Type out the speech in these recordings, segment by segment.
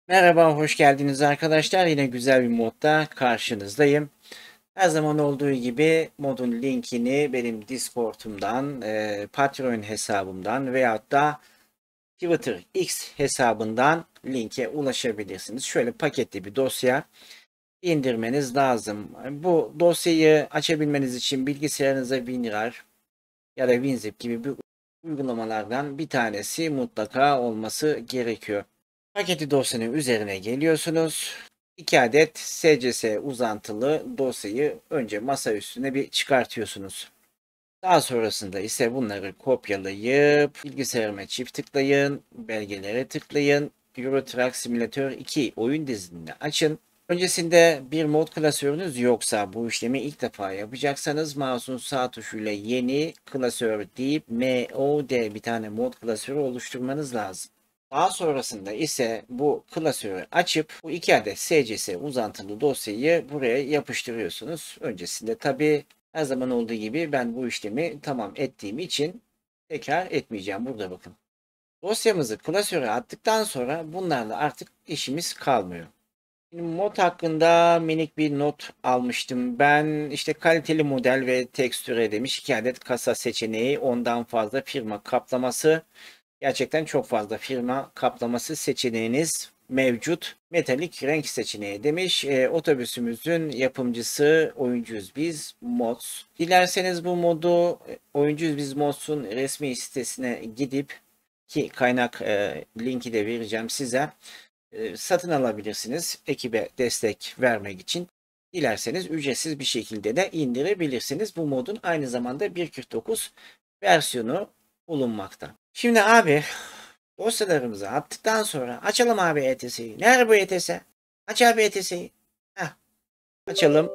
Merhaba, hoş geldiniz arkadaşlar. Yine güzel bir modda karşınızdayım. Her zaman olduğu gibi modun linkini benim Discord'umdan, Patreon hesabımdan veyahut da Twitter X hesabından linke ulaşabilirsiniz. Şöyle paketli bir dosya indirmeniz lazım. Bu dosyayı açabilmeniz için bilgisayarınıza WinRAR ya da WinZip gibi bir uygulamalardan bir tanesi mutlaka olması gerekiyor. Paketi dosyanın üzerine geliyorsunuz. 2 adet SCS uzantılı dosyayı önce masa üstüne bir çıkartıyorsunuz. Daha sonrasında ise bunları kopyalayıp bilgisayarıma çift tıklayın, belgelere tıklayın, Euro Truck Simulator 2 oyun dizinini açın. Öncesinde bir mod klasörünüz yoksa bu işlemi ilk defa yapacaksanız mouse'un sağ tuşuyla yeni klasör deyip mod bir tane mod klasörü oluşturmanız lazım. Daha sonrasında ise bu klasörü açıp bu 2 adet SCS uzantılı dosyayı buraya yapıştırıyorsunuz. Öncesinde tabi her zaman olduğu gibi ben bu işlemi tamam ettiğim için tekrar etmeyeceğim. Burada bakın. Dosyamızı klasöre attıktan sonra bunlarla artık işimiz kalmıyor. Şimdi mod hakkında minik bir not almıştım. Ben işte kaliteli model ve tekstüre demiş 2 adet kasa seçeneği, ondan fazla firma kaplaması. Gerçekten çok fazla firma kaplaması seçeneğiniz mevcut. Metalik renk seçeneği demiş. Otobüsümüzün yapımcısı Oyuncuyuz Biz Mods. Dilerseniz bu modu Oyuncuyuz Biz Mods'un resmi sitesine gidip ki kaynak linki de vereceğim size. Satın alabilirsiniz ekibe destek vermek için. Dilerseniz ücretsiz bir şekilde de indirebilirsiniz. Bu modun aynı zamanda 1.49 versiyonu bulunmakta. Şimdi abi dosyalarımızı attıktan sonra açalım abi ETS'yi. Nerede bu ETS? Aç abi ETS'yi. Heh, açalım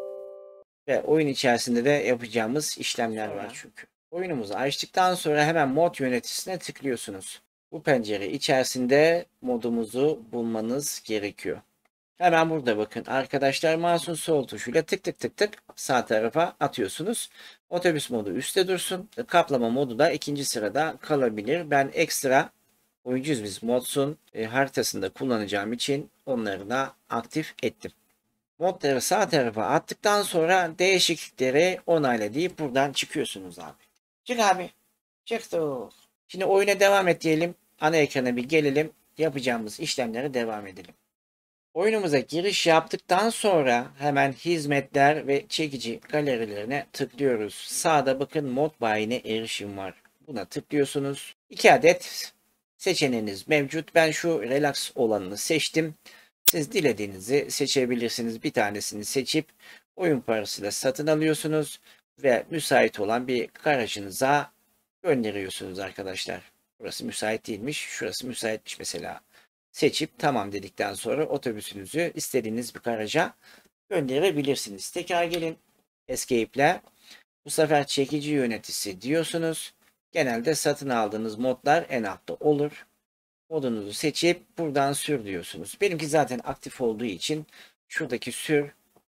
ve oyun içerisinde de yapacağımız işlemler var çünkü. Oyunumuzu açtıktan sonra hemen mod yöneticisine tıklıyorsunuz. Bu pencere içerisinde modumuzu bulmanız gerekiyor. Hemen burada bakın arkadaşlar, mouse'un sol tuşuyla tık tık tık tık sağ tarafa atıyorsunuz. Otobüs modu üstte dursun. Kaplama modu da ikinci sırada kalabilir. Ben ekstra Oyuncuyuz Biz Mods'un haritasında kullanacağım için onları da aktif ettim. Modları sağ tarafa attıktan sonra değişiklikleri onayla deyip buradan çıkıyorsunuz abi. Çık abi. Çıktı. Şimdi oyuna devam et diyelim. Ana ekrana bir gelelim. Yapacağımız işlemlere devam edelim. Oyunumuza giriş yaptıktan sonra hemen hizmetler ve çekici galerilerine tıklıyoruz. Sağda bakın mod bayine erişim var. Buna tıklıyorsunuz. 2 adet seçeneğiniz mevcut. Ben şu relax olanını seçtim. Siz dilediğinizi seçebilirsiniz. Bir tanesini seçip oyun parasıyla satın alıyorsunuz ve müsait olan bir garajınıza gönderiyorsunuz arkadaşlar. Burası müsait değilmiş, şurası müsaitmiş mesela. Seçip tamam dedikten sonra otobüsünüzü istediğiniz bir garaja gönderebilirsiniz. Tekrar gelin Escape'le. Bu sefer çekici yöneticisi diyorsunuz. Genelde satın aldığınız modlar en altta olur. Modunuzu seçip buradan sür diyorsunuz. Benimki zaten aktif olduğu için şuradaki sür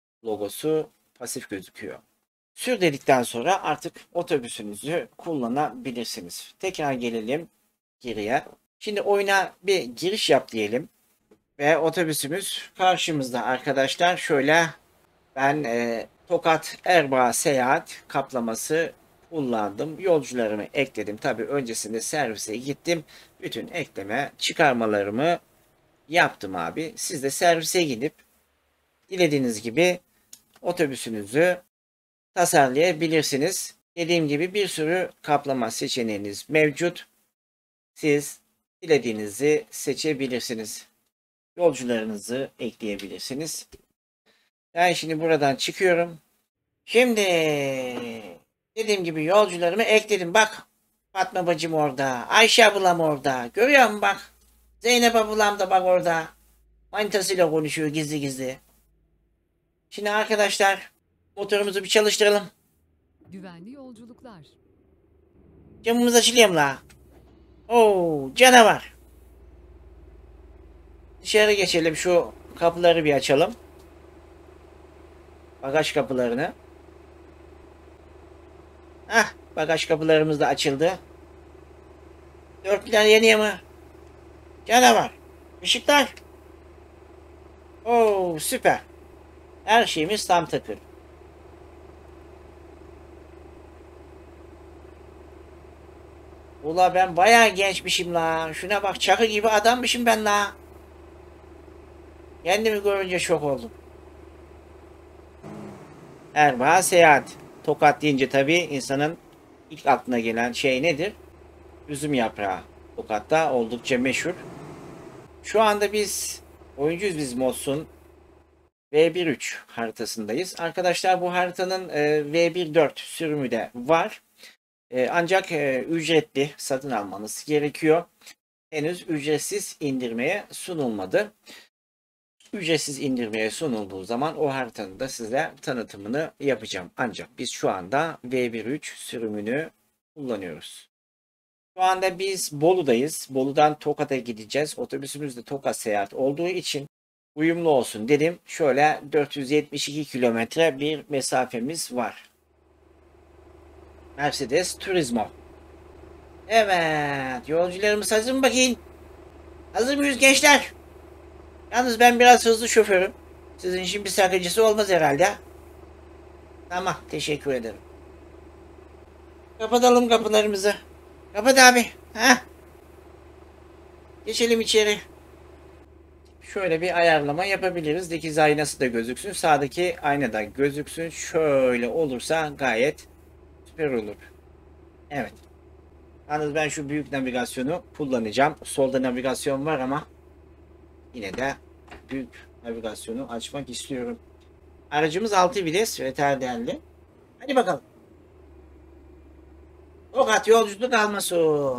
logosu pasif gözüküyor. Sür dedikten sonra artık otobüsünüzü kullanabilirsiniz. Tekrar gelelim geriye. Şimdi oyuna bir giriş yap diyelim. Ve otobüsümüz karşımızda arkadaşlar. Şöyle ben Tokat Erbaa Seyahat kaplaması kullandım. Yolcularımı ekledim. Tabii öncesinde servise gittim. Bütün ekleme çıkarmalarımı yaptım abi. Siz de servise gidip dilediğiniz gibi otobüsünüzü tasarlayabilirsiniz. Dediğim gibi bir sürü kaplama seçeneğiniz mevcut. Siz dilediğinizi seçebilirsiniz. Yolcularınızı ekleyebilirsiniz. Ben şimdi buradan çıkıyorum. Şimdi dediğim gibi yolcularımı ekledim. Bak Fatma bacım orada. Ayşe ablam orada. Görüyor musun bak. Zeynep ablam da bak orada. Manitasıyla konuşuyor gizli gizli. Şimdi arkadaşlar motorumuzu bir çalıştıralım. Güvenli yolculuklar. Camımız açılıyor mu la? Oo canavar. Dışarı geçelim, şu kapıları bir açalım. Bagaj kapılarını. Hah, bagaj kapılarımız da açıldı. Dörtlüler yanıyor mu? Canavar. Işıklar. Oo, süper. Her şeyimiz tam takır. Ula ben bayağı gençmişim la. Şuna bak, çakı gibi adammışım ben la. Kendimi görünce şok oldum. Erbaa seyahat. Tokat deyince tabii insanın ilk aklına gelen şey nedir? Üzüm yaprağı. Tokat'ta oldukça meşhur. Şu anda biz oyuncuyuz, biz Mods'un V1.3 haritasındayız. Arkadaşlar bu haritanın V1.4 sürümü de var. Ancak ücretli satın almanız gerekiyor. Henüz ücretsiz indirmeye sunulmadı. Ücretsiz indirmeye sunulduğu zaman o haritanın da size tanıtımını yapacağım. Ancak biz şu anda V1.3 sürümünü kullanıyoruz. Şu anda biz Bolu'dayız. Bolu'dan Tokat'a gideceğiz. Otobüsümüz de Tokat seyahat olduğu için uyumlu olsun dedim. Şöyle 472 kilometre bir mesafemiz var. Mercedes Turismo. Evet, yolcularımız hazır mı bakayım? Hazır mıyız gençler? Yalnız ben biraz hızlı şoförüm. Sizin için bir sakıncası olmaz herhalde. Tamam, teşekkür ederim. Kapatalım kapılarımızı. Kapat abi. Heh. Geçelim içeri. Şöyle bir ayarlama yapabiliriz. Dikiz aynası da gözüksün. Sağdaki ayna da gözüksün. Şöyle olursa gayet süper olur. Evet. Yalnız ben şu büyük navigasyonu kullanacağım. Solda navigasyon var ama yine de büyük navigasyonu açmak istiyorum. Aracımız 6 vites ve terdelli. Hadi bakalım. Tokat yolculuk alması.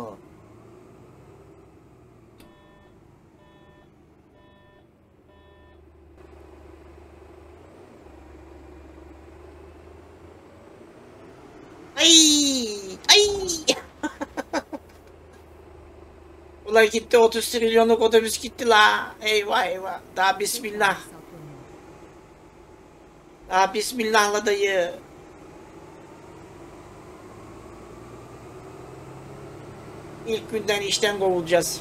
Ay! Ay! Ulan gitti, 30 trilyonluk otobüs gitti la. Eyvah eyvah. Daha bismillah. Saplanıyor. Daha bismillahla dayı. İlk günden işten kovulacağız.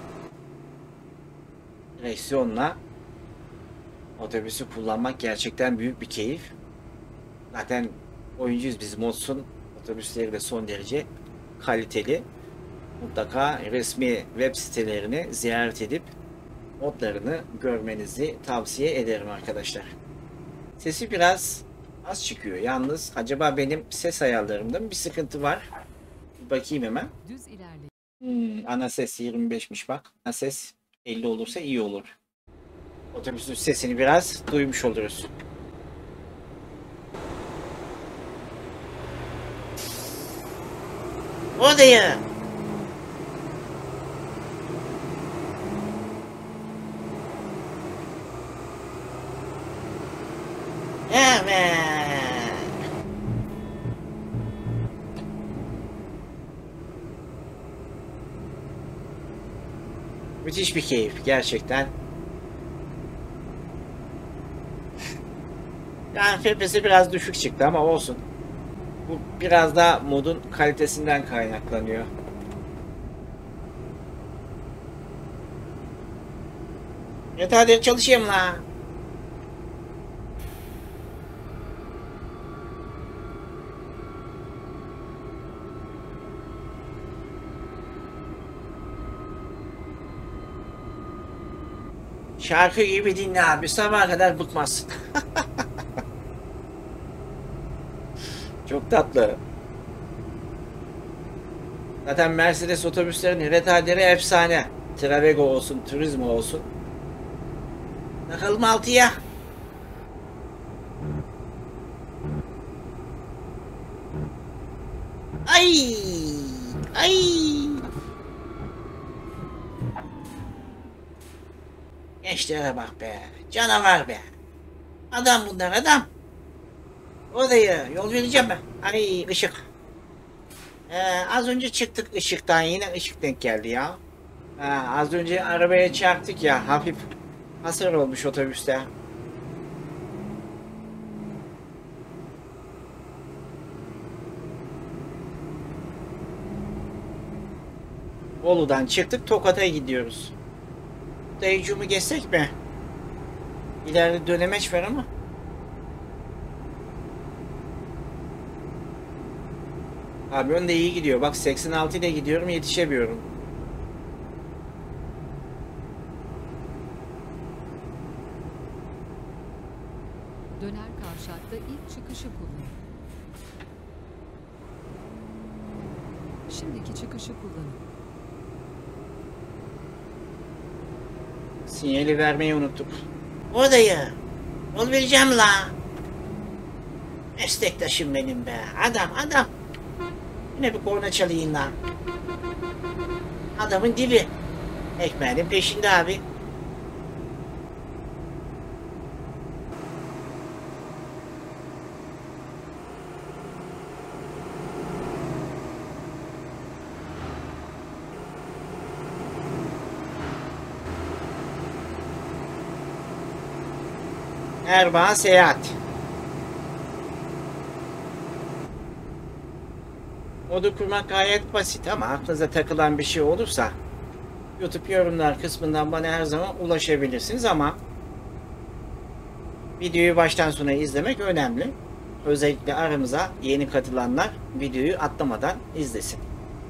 Direksiyonla otobüsü kullanmak gerçekten büyük bir keyif. Zaten oyuncuyuz biz, Mods'un otobüsleri de son derece kaliteli. Mutlaka resmi web sitelerini ziyaret edip modlarını görmenizi tavsiye ederim arkadaşlar. Sesi biraz az çıkıyor. Yalnız acaba benim ses ayarlarımda mı bir sıkıntı var? Bir bakayım hemen. Düz ilerle. Ana ses 25'miş bak. Ana ses 50 olursa iyi olur. Otobüsün sesini biraz duymuş oluruz. Odaya. Evet. Müthiş bir keyif gerçekten. Yani FPS biraz düşük çıktı ama olsun. Bu biraz da modun kalitesinden kaynaklanıyor. Evet hadi çalışayım la. Şarkı gibi dinle abi, sabaha kadar bıkmazsın. Çok tatlı. Zaten Mercedes otobüslerin retarderı efsane. Travego olsun, Turismo olsun. Bakalım altıya. Ay! Ay! Gençlere bak be. Canavar be. Adam bunlar adam. Odayı yol vereceğim ben. Ay ışık. Az önce çıktık ışıktan, yine ışık denk geldi ya. Az önce arabaya çarptık ya, hafif hasar olmuş otobüste. Bolu'dan çıktık, Tokat'a gidiyoruz. Dayıcımı geçsek mi? İleride dönemeç var ama. Kamyon da iyi gidiyor. Bak 86 ile gidiyorum, yetişemiyorum. Döner kavşakta ilk çıkışı kullanın. Şimdiki çıkışı kullanın. Sinyali vermeyi unuttuk. Odayı. Yol vereceğim la. Meslektaşım benim be. Adam. Yine bir korna çalayım la. Adamın dibi. Ekmeğinin peşinde abi. Erbaa seyahat. Modu kurmak gayet basit ama aklınıza takılan bir şey olursa YouTube yorumlar kısmından bana her zaman ulaşabilirsiniz ama videoyu baştan sona izlemek önemli. Özellikle aramıza yeni katılanlar videoyu atlamadan izlesin.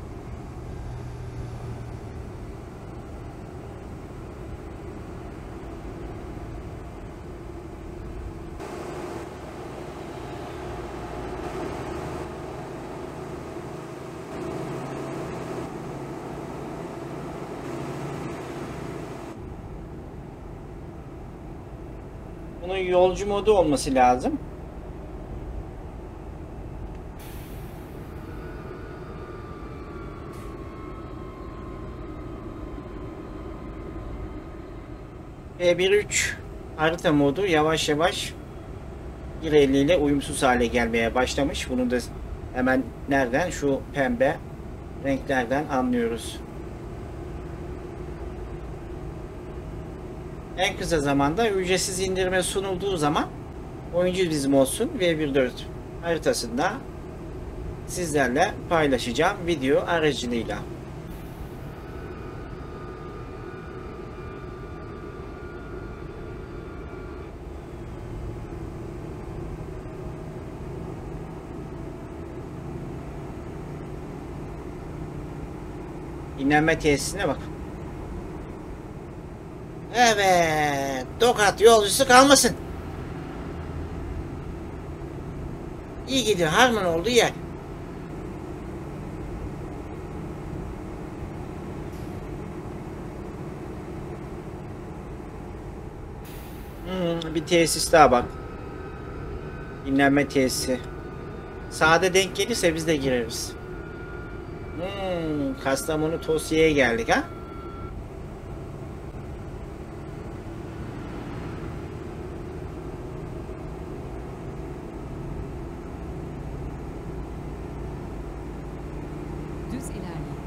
Bunun yolcu modu olması lazım. B1.3 harita modu yavaş yavaş 1.50 ile uyumsuz hale gelmeye başlamış. Bunu da hemen nereden? Şu pembe renklerden anlıyoruz. En kısa zamanda ücretsiz indirime sunulduğu zaman oyuncu bizim olsun V1.4 haritasında sizlerle paylaşacağım video aracılığıyla. Dinlenme tesisine bak. Evet, Tokat yolcusu kalmasın. İyi gidiyor, harman olduğu yer. Bir tesis daha bak. Dinlenme tesisi. Sade denk gelirse biz de gireriz. Kastamonu Tosya'ya geldik ha. Düz ilerleyin.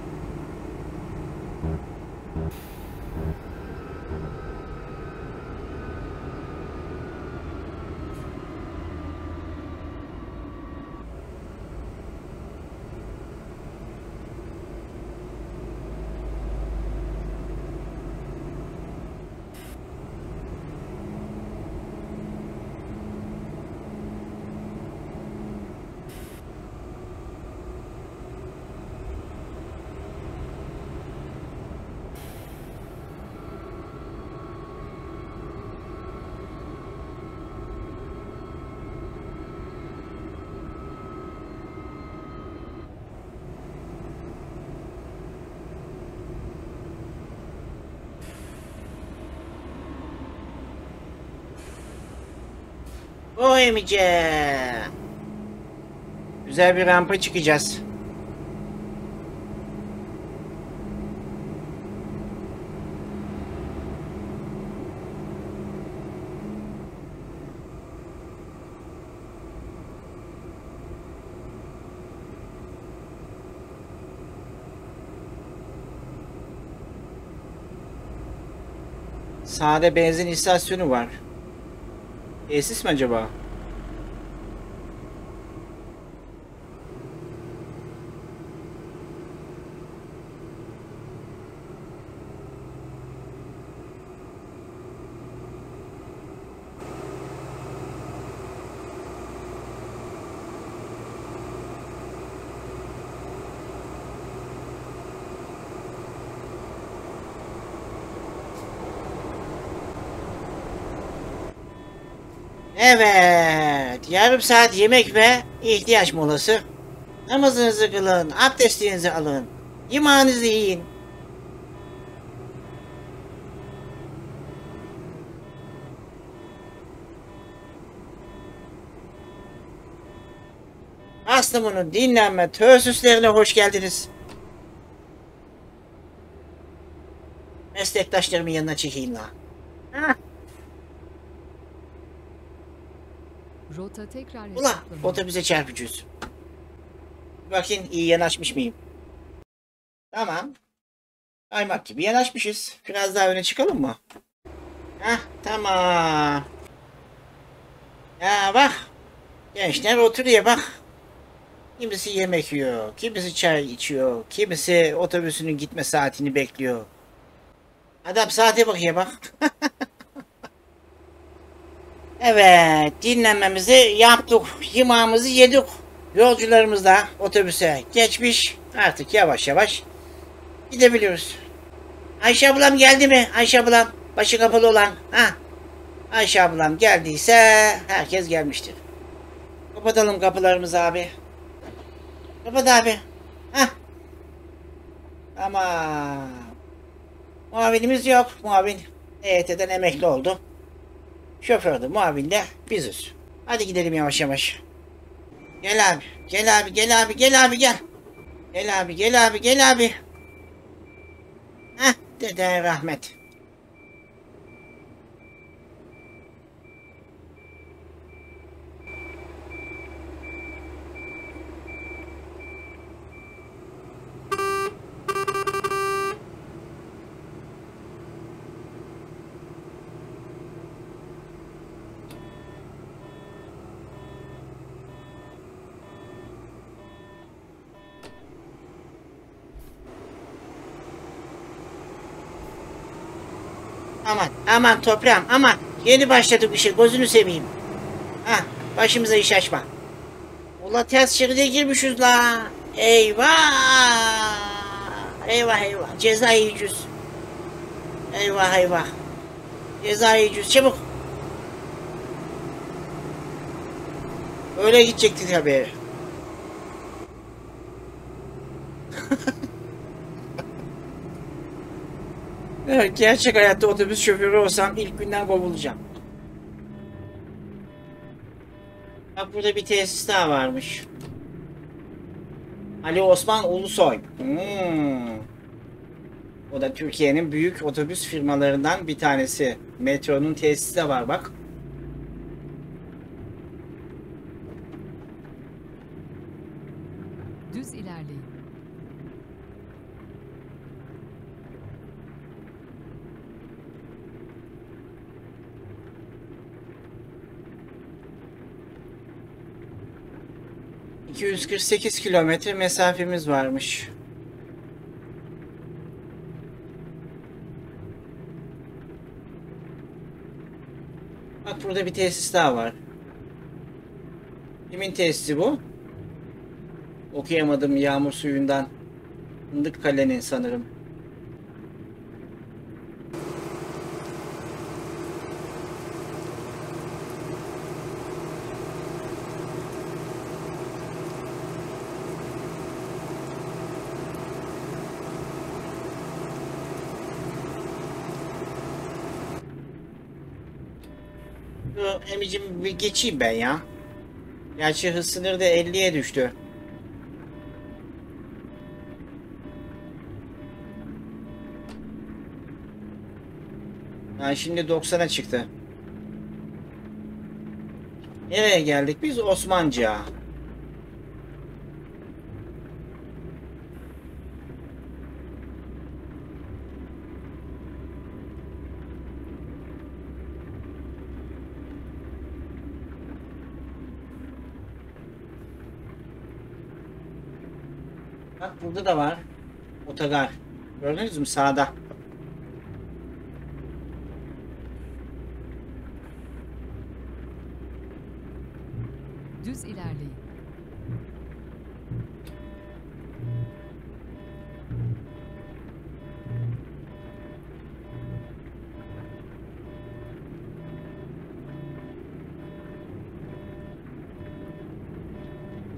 O emice. Güzel bir rampa çıkacağız. Sağda benzin istasyonu var. Tesis mi acaba? Evet, yarım saat yemek ve ihtiyaç molası. Namazınızı kılın, abdestinizi alın, yemeğinizi yiyin. Aslım'ın dinlenme tesislerine hoş geldiniz. Meslektaşlarımın yanına çekeyim la. Hah, Rota tekrar ula hesaplanıyor. otobüse çarpacağız. Bakın iyi yanaşmış mıyım? Tamam. Kaymak gibi yanaşmışız. Biraz daha öne çıkalım mı? Hah, tamam. Ya bak. Gençler oturuyor bak. Kimisi yemek yiyor, kimisi çay içiyor, kimisi otobüsünün gitme saatini bekliyor. Adam saate bakıyor bak. Evet, dinlenmemizi yaptık, yemeğimizi yedik. Yolcularımız da otobüse geçmiş. Artık yavaş yavaş gidebiliyoruz. Ayşe ablam geldi mi? Ayşe ablam, başı kapalı olan. Ha, Ayşe ablam geldiyse herkes gelmiştir. Kapatalım kapılarımızı abi. Kapat abi. Hah, tamam. Muavinimiz yok. Muavin EYT'den emekli oldu. Şoför de muavin de biziz. Hadi gidelim yavaş yavaş. Gel abi. Gel abi. Gel abi. Gel abi gel. Gel abi. Gel abi. Gel abi. Heh, dede rahmet. Aman aman toprağım aman. Yeni başladık işe gözünü seveyim. Ha, başımıza iş açma. Ula ters şeride girmişiz la. Eyvah. Eyvah eyvah. Ceza yiyeceğiz. Eyvah eyvah. Ceza yiyeceğiz çabuk. Öyle gidecektik tabii. Evet, gerçek hayatta otobüs şoförü olsam ilk günden kovulacağım. Bak burada bir tesis daha varmış. Ali Osman Ulusoy. O da Türkiye'nin büyük otobüs firmalarından bir tanesi. Metronun tesisi de var bak. Düz ilerleyin. ...248 kilometre mesafemiz varmış. Bak burada bir tesis daha var. Kimin tesisi bu? Okuyamadım yağmur suyundan. Fındıkkale'nin sanırım. Emicim bir geçeyim ben ya. Gerçi hız sınırı da 50'ye düştü. Yani şimdi 90'a çıktı. Nereye geldik biz? Osmanlıca. Bak burada da var. Otogar. Gördünüz mü sağda? Düz ilerleyin.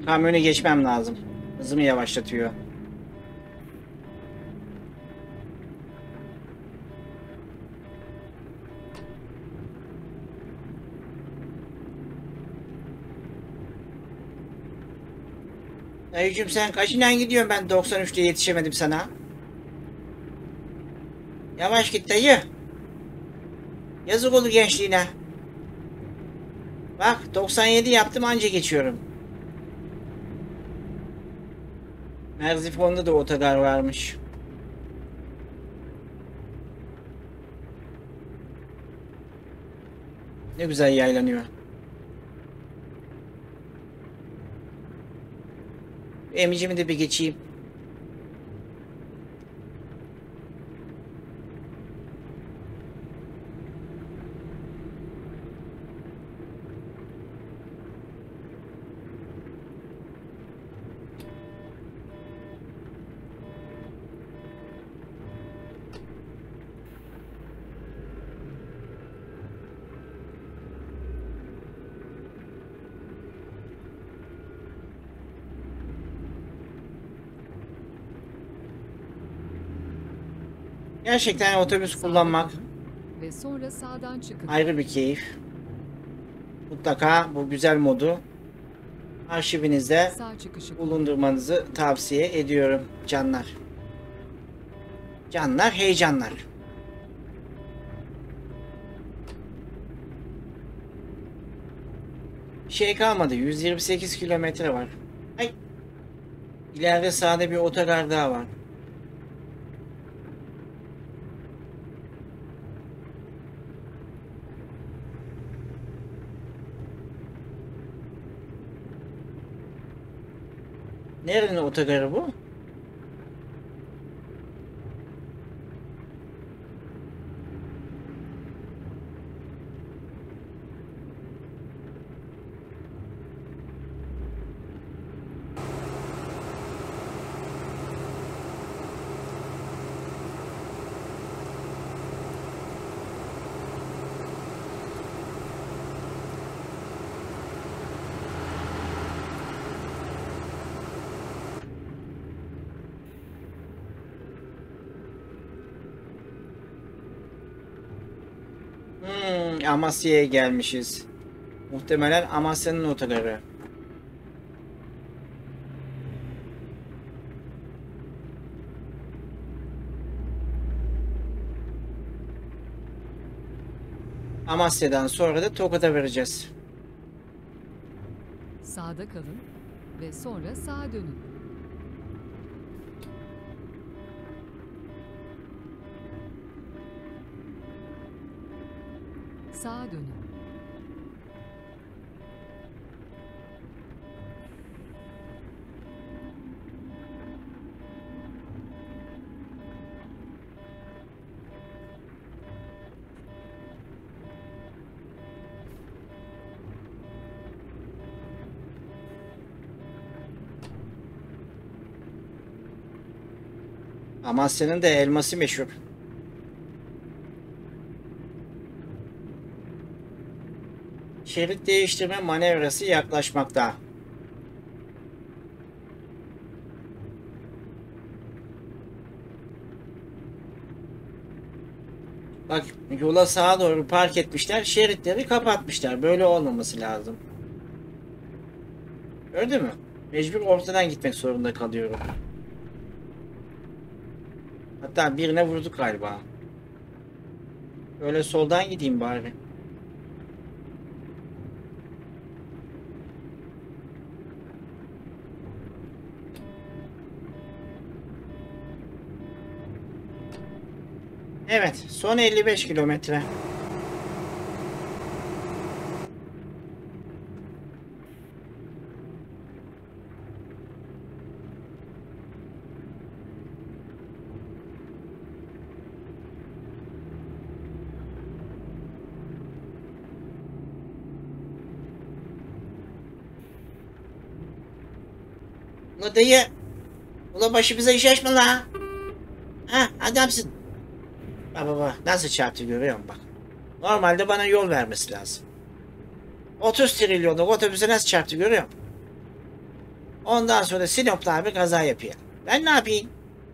Kamyonu geçmem lazım. Hızımı yavaşlatıyor. Dayıcım sen kaçından gidiyorsun, ben 93'te yetişemedim sana. Yavaş git dayı. Yazık oldu gençliğine. Bak 97 yaptım, anca geçiyorum. Merzifon'da da otogar varmış. Ne güzel yaylanıyor. Emicimi de bir geçeyim. Gerçekten otobüs Sağda kullanmak kalın ve sonra sağdan çıkın. ayrı bir keyif. Mutlaka bu güzel modu arşivinizde Sağ çıkışı bulundurmanızı tavsiye ediyorum canlar. Canlar, heyecanlar. Şey kalmadı. 128 kilometre var. Ay. İleride sağda bir otogar daha var. Nerenin otogarı bu? Amasya'ya gelmişiz. Muhtemelen Amasya'nın otogarı. Amasya'dan sonra da Tokat'a vereceğiz. sağda kalın ve sonra sağa dönün. Sağa dönün. Amasya'nın da elması meşhur. Şerit değiştirme manevrası yaklaşmakta. Bak, yola sağa doğru park etmişler, şeritleri kapatmışlar. Böyle olmaması lazım. Gördün mü? Mecbur ortadan gitmek zorunda kalıyorum. Hatta birine vurduk galiba. Böyle soldan gideyim bari. Evet, son 55 kilometre. Ula dayı. Ula başımıza iş açma la. Ha, adamsın. Bak nasıl çarptı, görüyor musun bak. Normalde bana yol vermesi lazım. 30 trilyonluk otobüse nasıl çarptı, görüyor musun? Ondan sonra Sinop'ta abi kaza yapıyor. Ben ne yapayım?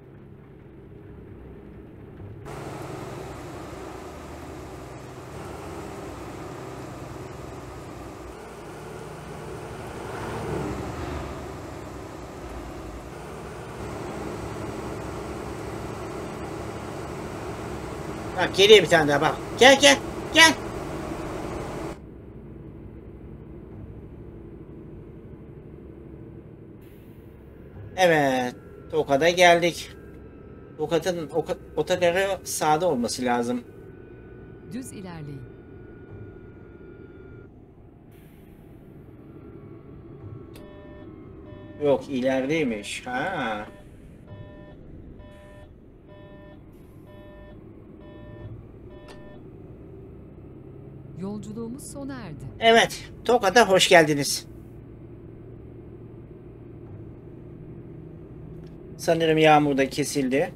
Bak geliyor bir tane daha bak. Gel gel gel. Evet. Tokat'a geldik. Tokat'ın otogarı sağda olması lazım. Düz ilerleyin. Yok ilerideymiş. Ha. Yolculuğumuz sona erdi. Evet. Tokat'a hoş geldiniz. Sanırım yağmur da kesildi.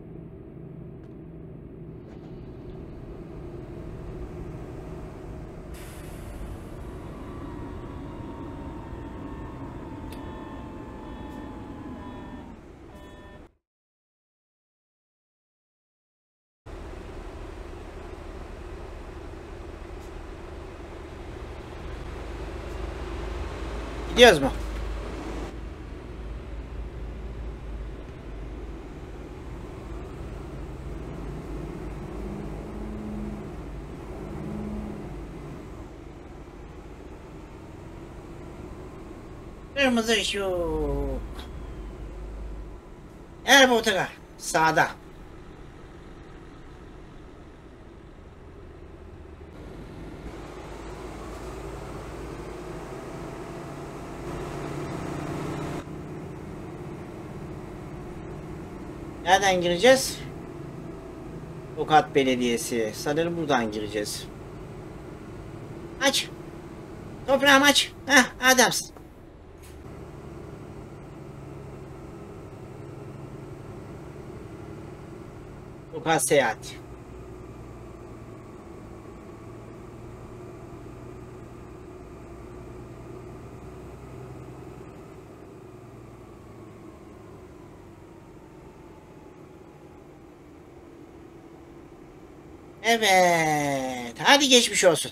Gidiyoruz mu? Kırmızı ışık. Erba otogar. Sağda. Nereden gireceğiz? Tokat Belediyesi. Sanırım buradan gireceğiz. Aç. Toprağım aç. Heh, adamsın. Tokat Seyahat. Evet. Hadi geçmiş olsun.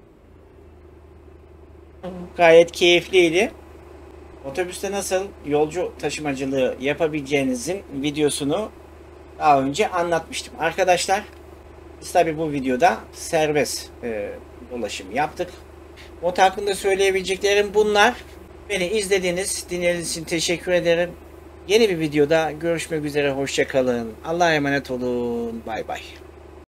Gayet keyifliydi. Otobüste nasıl yolcu taşımacılığı yapabileceğinizin videosunu daha önce anlatmıştım. Arkadaşlar biz tabi bu videoda serbest dolaşım yaptık. Ot hakkında söyleyebileceklerim bunlar. Beni izlediğiniz, dinlediğiniz için teşekkür ederim. Yeni bir videoda görüşmek üzere. Hoşça kalın. Allah'a emanet olun. Bay bay.